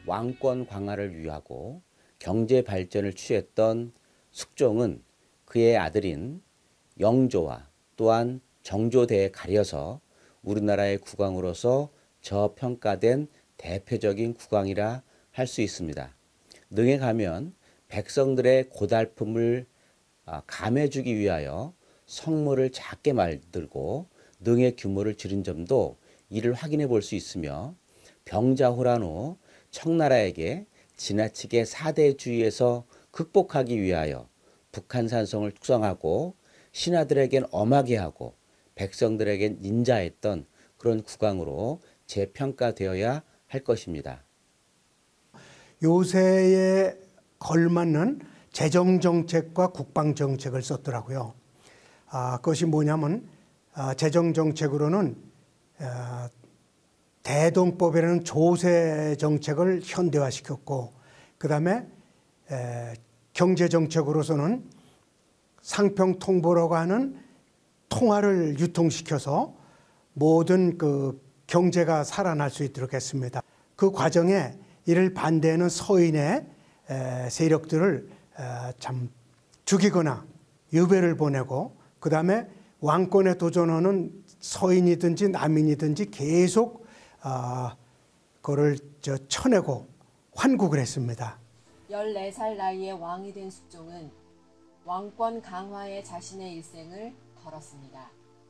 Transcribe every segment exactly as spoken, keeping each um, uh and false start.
왕권 강화를 위하고 경제 발전을 취했던 숙종은 그의 아들인 영조와 또한 정조대에 가려서 우리나라의 국왕으로서 저평가된 대표적인 국왕이라 할 수 있습니다. 능에 가면 백성들의 고달픔을 감해주기 위하여 성물을 작게 만들고 능의 규모를 줄인 점도 이를 확인해 볼 수 있으며, 병자호란 후 청나라에게 지나치게 사대주의에서 극복하기 위하여 북한산성을 축성하고 신하들에겐 엄하게 하고 백성들에겐 인자했던 그런 국왕으로 재평가되어야 할 것입니다. 요새에 걸맞는 재정정책과 국방정책을 썼더라고요. 아, 그것이 뭐냐면 아, 재정정책으로는 아, 대동법이라는 조세정책을 현대화시켰고, 그 다음에 경제정책으로서는 상평통보라고 하는 통화를 유통시켜서 모든 그 경제가 살아날 수 있도록 했습니다. 그 과정에 이를 반대하는 서인의 세력들을 참 죽이거나 유배를 보내고, 그 다음에 왕권에 도전하는 서인이든지 남인이든지 계속 그걸 저 쳐내고 환국을 했습니다. 열네 살 나이에 왕이 된 숙종은 왕권 강화에 자신의 일생을 걸었습니다.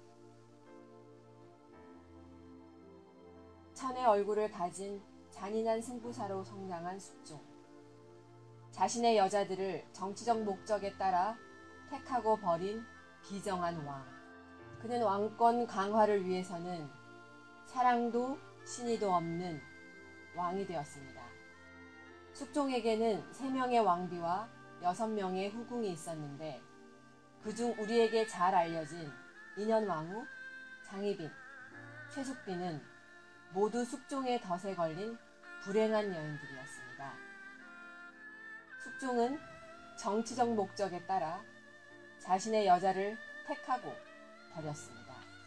천의 얼굴을 가진 잔인한 승부사로 성장한 숙종. 자신의 여자들을 정치적 목적에 따라 택하고 버린 비정한 왕. 그는 왕권 강화를 위해서는 사랑도 신의도 없는 왕이 되었습니다. 숙종에게는 세 명의 왕비와 여섯 명의 후궁이 있었는데, 그중 우리에게 잘 알려진 인현왕후, 장희빈, 최숙비는 모두 숙종의 덫에 걸린 불행한 여인들이었습니다. 숙종은 정치적 목적에 따라 자신의 여자를 택하고 버렸습니다.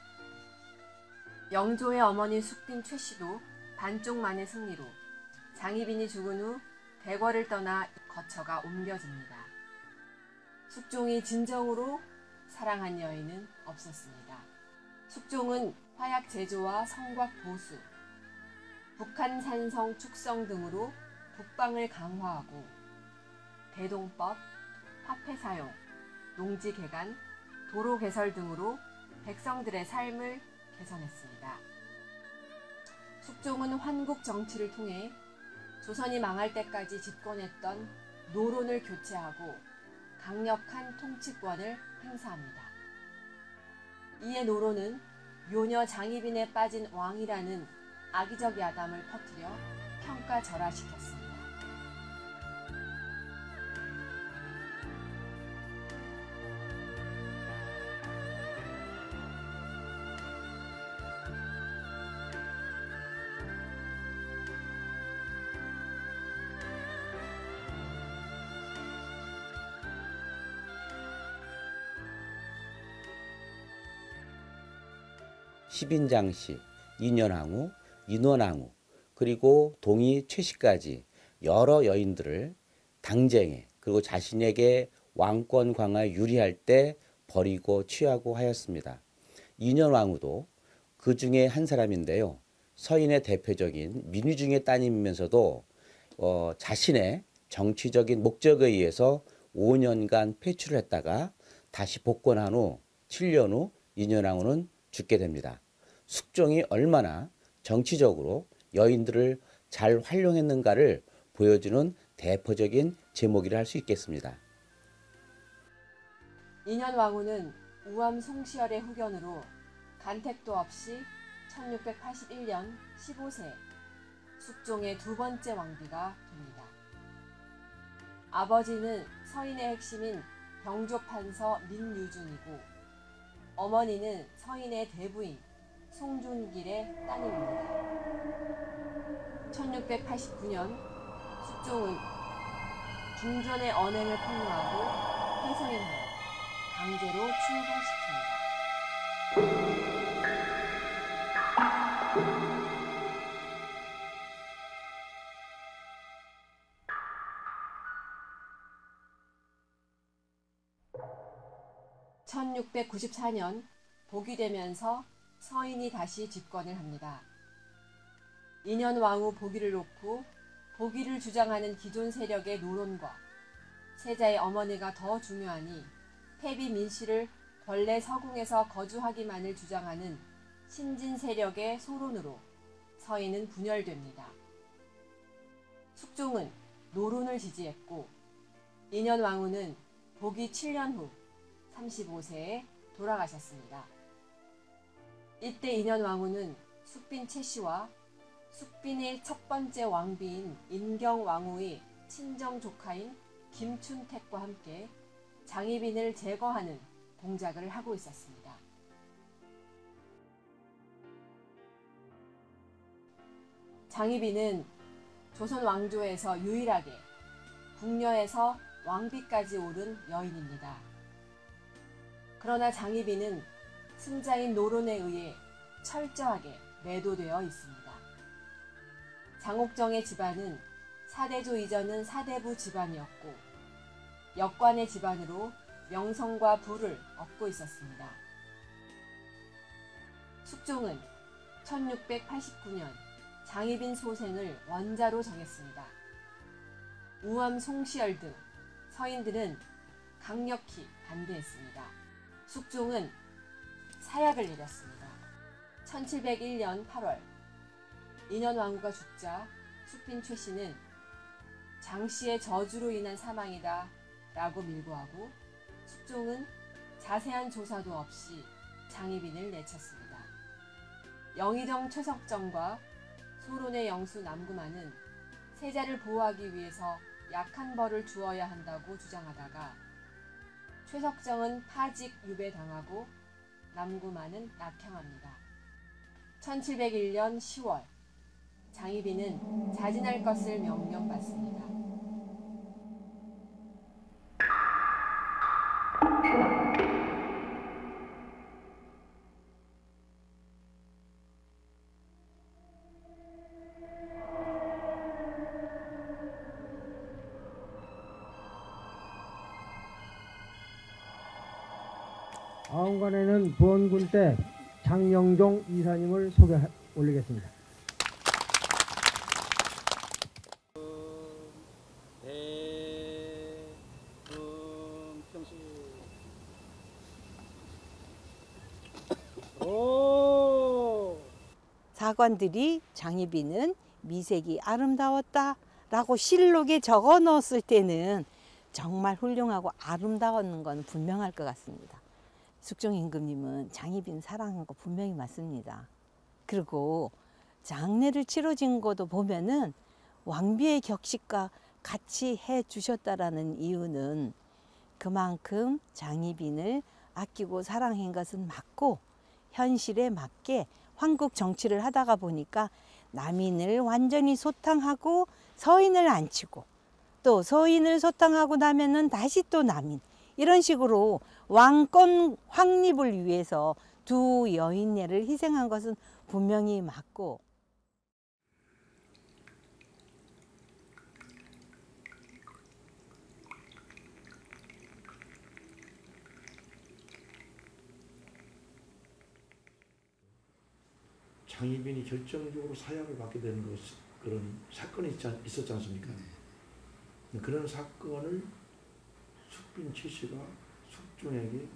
영조의 어머니 숙빈 최씨도 반쪽만의 승리로 장희빈이 죽은 후 대궐을 떠나 거처가 옮겨집니다. 숙종이 진정으로 사랑한 여인은 없었습니다. 숙종은 화약 제조와 성곽 보수, 북한 산성 축성 등으로 북방을 강화하고 대동법, 화폐 사용, 농지 개간, 도로 개설 등으로 백성들의 삶을 개선했습니다. 숙종은 환국 정치를 통해 조선이 망할 때까지 집권했던 노론을 교체하고 강력한 통치권을 행사합니다. 이에 노론은 요녀 장희빈에 빠진 왕이라는 악의적 야담을 퍼뜨려 평가절하시켰습니다. 십인장씨, 인현왕후, 인원왕후, 그리고 동이 최씨까지 여러 여인들을 당쟁에, 그리고 자신에게 왕권 강화에 유리할 때 버리고 취하고 하였습니다. 인현왕후도 그 중에 한 사람인데요. 서인의 대표적인 민의중의 따님이면서도 어, 자신의 정치적인 목적에 의해서 오 년간 패출을 했다가 다시 복권한 후 칠 년 후 인현왕후는 죽게 됩니다. 숙종이 얼마나 정치적으로 여인들을 잘 활용했는가를 보여주는 대표적인 제목이라 할 수 있겠습니다. 인현왕후는 우암 송시열의 후견으로 간택도 없이 천육백팔십일 년 십오 세 숙종의 두 번째 왕비가 됩니다. 아버지는 서인의 핵심인 병조판서 민유중이고, 어머니는 서인의 대부인 송준길의 따님입니다. 천육백팔십구 년 숙종은 중전의 언행을 폭로하고 폐서인하여 강제로 출궁시킵니다. 천육백구십사 년 복위 되면서 서인이 다시 집권을 합니다. 인현왕후 복위를 놓고 복위를 주장하는 기존 세력의 노론과 세자의 어머니가 더 중요하니 패비 민씨를 권례 서궁에서 거주하기만을 주장하는 신진 세력의 소론으로 서인은 분열됩니다. 숙종은 노론을 지지했고 인현왕후는 복위 칠 년 후 삼십오 세에 돌아가셨습니다. 이때 인현왕후는 숙빈 최씨와 숙빈의 첫 번째 왕비인 인경왕후의 친정 조카인 김춘택과 함께 장희빈을 제거하는 동작을 하고 있었습니다. 장희빈은 조선 왕조에서 유일하게 궁녀에서 왕비까지 오른 여인입니다. 그러나 장희빈은 승자인 노론에 의해 철저하게 매도되어 있습니다. 장옥정의 집안은 사대조 이전은 사대부 집안이었고 역관의 집안으로 명성과 부를 얻고 있었습니다. 숙종은 천육백팔십구 년 장희빈 소생을 원자로 정했습니다. 우암 송시열 등 서인들은 강력히 반대했습니다. 숙종은 사약을 내렸습니다. 천칠백일 년 팔월 인현왕후가 죽자 숙빈 최씨는 장씨의 저주로 인한 사망이다 라고 밀고하고 숙종은 자세한 조사도 없이 장희빈을 내쳤습니다. 영의정 최석정과 소론의 영수 남구만은 세자를 보호하기 위해서 약한 벌을 주어야 한다고 주장하다가 최석정은 파직 유배당하고 남구만은 낙향합니다. 천칠백일 년 시월 장희빈은 자진할 것을 명령받습니다. 아웅간에는 부원군 때 장영종 이사님을 소개 올리겠습니다. 사관들이 장희빈은 미색이 아름다웠다라고 실록에 적어 넣었을 때는 정말 훌륭하고 아름다웠는 건 분명할 것 같습니다. 숙종 임금님은 장희빈 사랑한 거 분명히 맞습니다. 그리고 장례를 치러진 것도 보면은 왕비의 격식과 같이 해 주셨다라는 이유는 그만큼 장희빈을 아끼고 사랑한 것은 맞고 현실에 맞게 황국 정치를 하다가 보니까 남인을 완전히 소탕하고 서인을 앉히고 또 서인을 소탕하고 나면은 다시 또 남인 이런 식으로 왕권 확립을 위해서 두 여인네를 희생한 것은 분명히 맞고 장희빈이 결정적으로 사약을 받게 되는 것, 그런 사건이 있지, 않, 있었지 않습니까? 네. 그런 사건을 숙빈 최씨가 숙종에게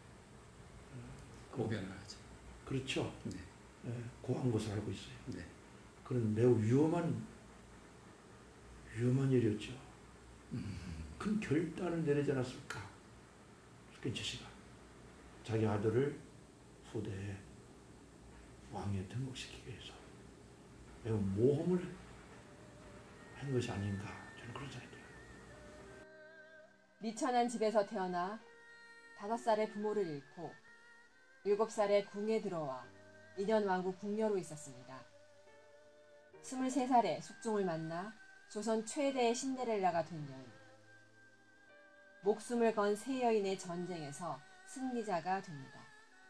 고변을 하죠. 그렇죠. 네. 네, 고한 것을 알고 있어요. 네. 그런 매우 위험한 위험한 일이었죠. 음. 큰 결단을 내리지 않았을까? 숙빈 최씨가 자기 아들을 후대에 왕위에 등극시키기 위해서 매우 모험을 한 것이 아닌가, 저는 그런 생각이 들어요. 미천한 집에서 태어나 다섯 살에 부모를 잃고 일곱 살에 궁에 들어와 인현왕후 궁녀로 있었습니다. 스물세 살에 숙종을 만나 조선 최대의 신데렐라가 된 여인. 목숨을 건 세 여인의 전쟁에서 승리자가 됩니다.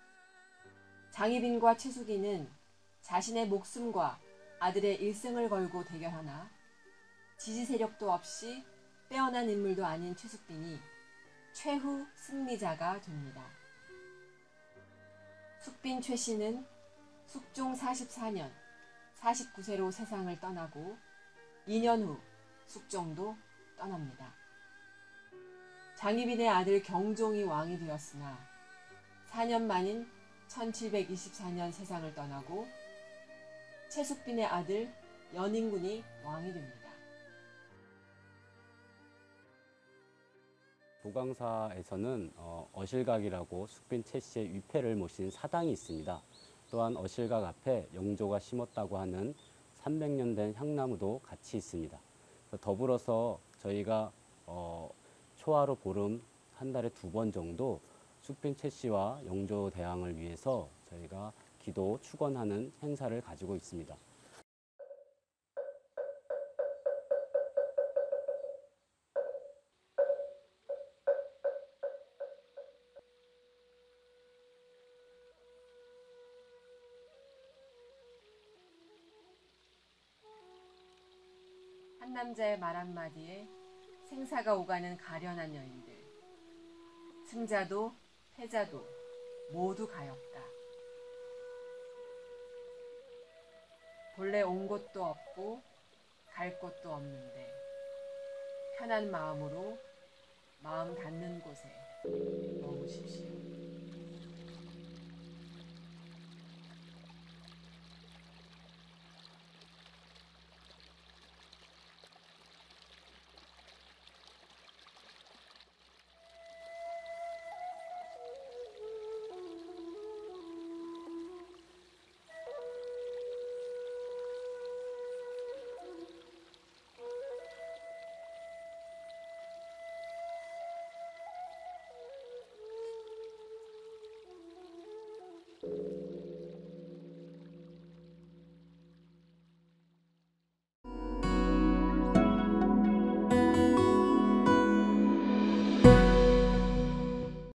장희빈과 최숙이는 자신의 목숨과 아들의 일생을 걸고 대결하나 지지 세력도 없이 빼어난 인물도 아닌 최숙빈이 최후 승리자가 됩니다. 숙빈 최 씨는 숙종 사십사 년 사십구 세로 세상을 떠나고 이 년 후 숙종도 떠납니다. 장희빈의 아들 경종이 왕이 되었으나 사 년 만인 천칠백이십사 년 세상을 떠나고 최숙빈의 아들 연인군이 왕이 됩니다. 보광사에서는 어, 어실각이라고 숙빈 최 씨의 위패를 모신 사당이 있습니다. 또한 어실각 앞에 영조가 심었다고 하는 삼백 년 된 향나무도 같이 있습니다. 더불어서 저희가 어, 초하루 보름 한 달에 두 번 정도 숙빈 최 씨와 영조 대왕을 위해서 저희가 기도 축원하는 행사를 가지고 있습니다. 한 남자의 말 한마디에 생사가 오가는 가련한 여인들. 승자도 패자도 모두 가엾다. 본래 온 곳도 없고 갈 곳도 없는데 편한 마음으로 마음 닿는 곳에 머무십시오.